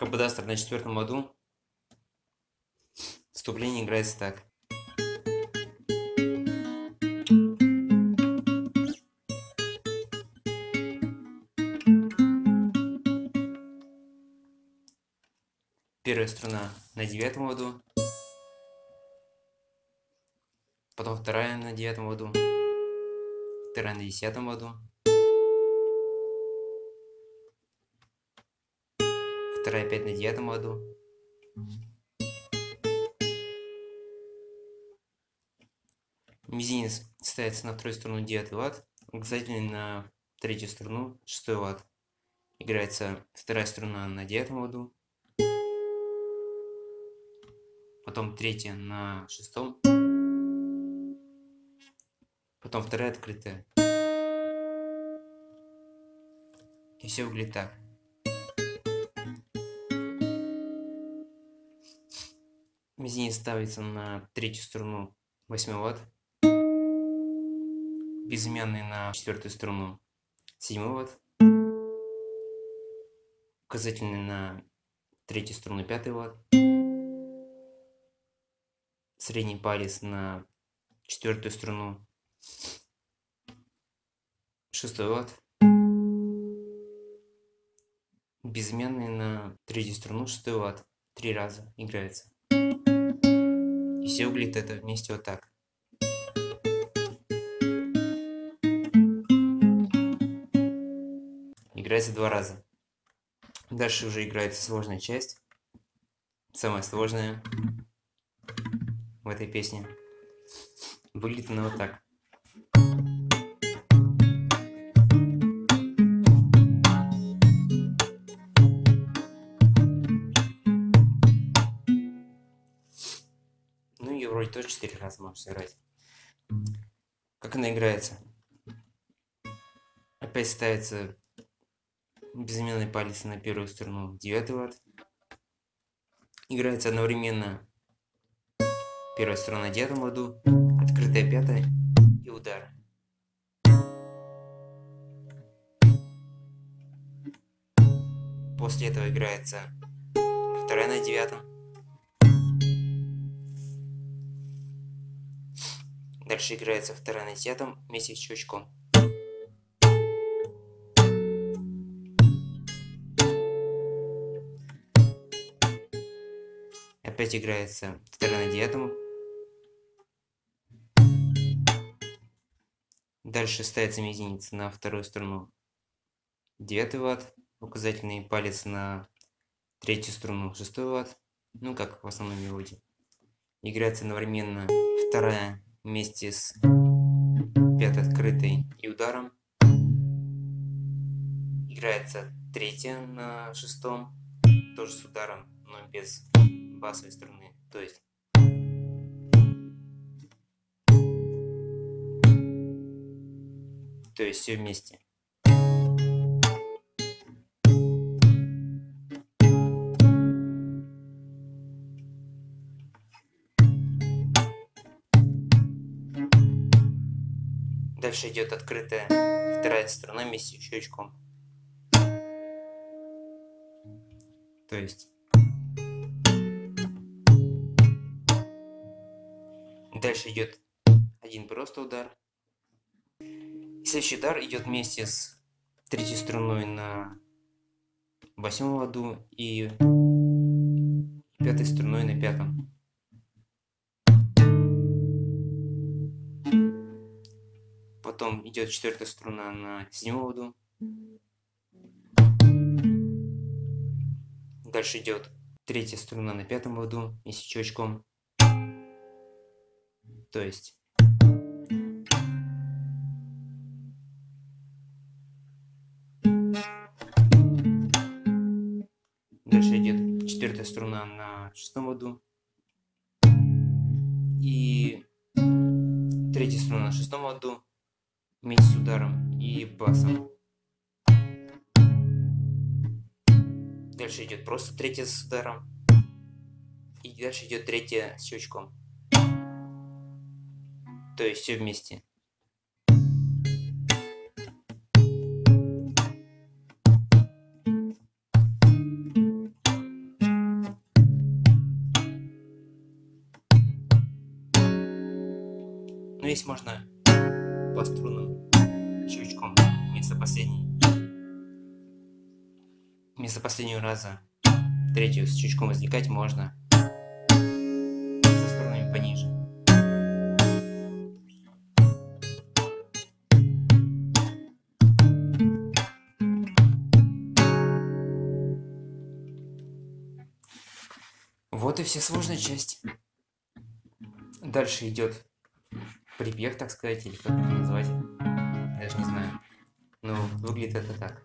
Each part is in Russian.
Каподастр на четвертом ладу. Вступление играется так. Первая струна на девятом ладу, потом вторая на девятом ладу, вторая на десятом ладу, вторая опять на девятом ладу, мизинец ставится на вторую струну девятый лад, указательный на третью струну шестой лад. Играется вторая струна на девятом ладу, потом третья на шестом, потом вторая открытая. И все выглядит так. Мизинец ставится на третью струну 8 лад, безымянный на четвертую струну 7 лад, указательный на третью струну 5 лад, средний палец на четвертую струну 6 лад, безымянный на третью струну 6 лад. 3 раза играется. И все выглядит это вместе вот так. Играется 2 раза. Дальше уже играется сложная часть. Самая сложная в этой песне. Выглядит она вот так. Ну и вроде тоже 4 раза можно сыграть. Как она играется? Опять ставится безымянный палец на первую струну 9 лад. Играется одновременно первая струна на 9 ладу, открытая пятая и удар. После этого играется вторая на 9. Дальше играется вторая на 10 вместе с щелчком. Опять играется вторая на 9. Дальше ставится мизинец на вторую струну 9 лад, указательный палец на третью струну 6 лад, ну как в основной мелодии. Играется одновременно вторая вместе с пятой открытой и ударом. Играется третья на шестом, тоже с ударом, но без басовой струны, то есть все вместе. Дальше идет открытая вторая струна вместе с щелчком. То есть дальше идет один просто удар. И следующий удар идет вместе с третьей струной на 8 ладу и пятой струной на 5. Потом идет четвертая струна на 7 ладу. Дальше идет третья струна на 5 ладу и с щелчком. То есть дальше идет четвертая струна на 6 ладу и третья струна на 6 ладу вместе с ударом и басом. Дальше идет просто третья с ударом. И дальше идет третья с щелчком. То есть все вместе. здесь можно по струнам щелчком вместо последнего раза третью с щелчком извлекать можно со струнами пониже. Вот и вся сложная часть. Дальше идет припев, так сказать, или как это назвать, даже не знаю. Но выглядит это так.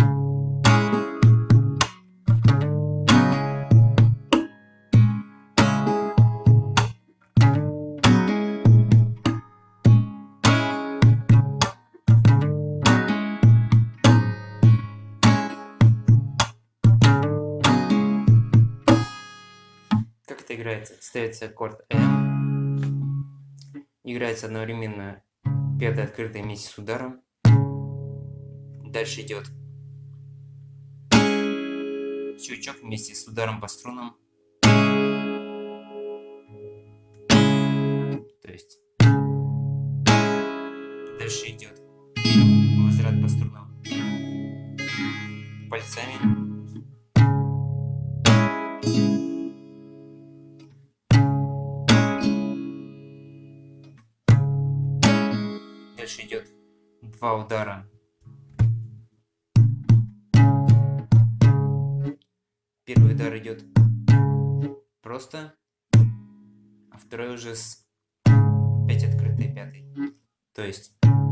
Как это играется? Ставится аккорд М, играется одновременно пятая открытая вместе с ударом. Дальше идет щелчок вместе с ударом по струнам. То есть дальше идет возврат по струнам пальцами. Дальше идет два удара. Первый удар идет просто, а второй уже с 5 открытой пятой. То есть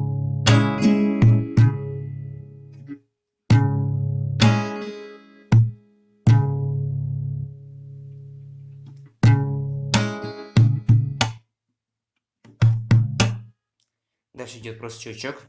дальше идет просто щелчок.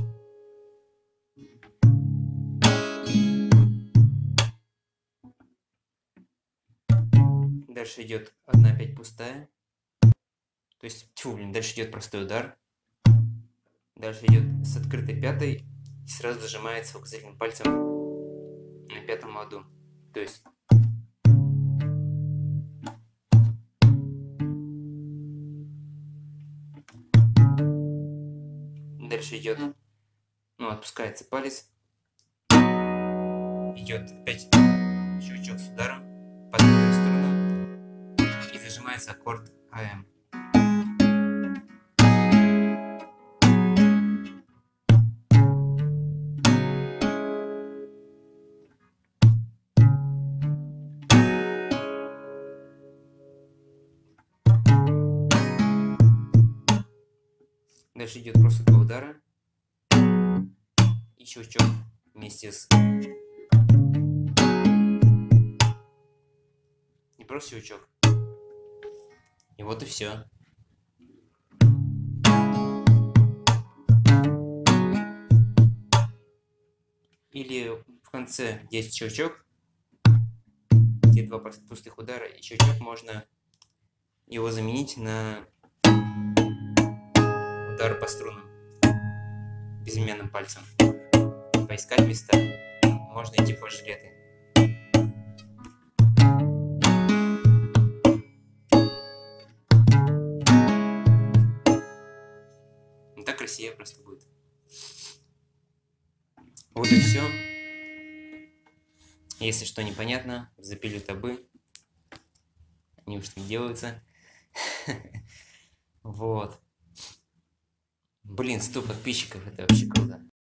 Дальше идет одна опять пустая. То есть, дальше идет простой удар. Дальше идет с открытой пятой и сразу зажимается указательным пальцем на пятом ладу. То есть дальше идет, отпускается палец. Идет опять щелчок с ударом под эту сторону и зажимается аккорд АМ. Дальше идет просто два удара и щелчок вместе с... И просто щелчок. И вот и все. Или в конце есть щелчок, где два пустых удара, и щелчок можно его заменить на удар по струнам безымянным пальцем. Поискать места можно идти по жилеты. Так красивее просто будет. Вот и все. Если что непонятно, запилю табы. Они уж не делаются. Вот. Блин, 100 подписчиков, это вообще круто.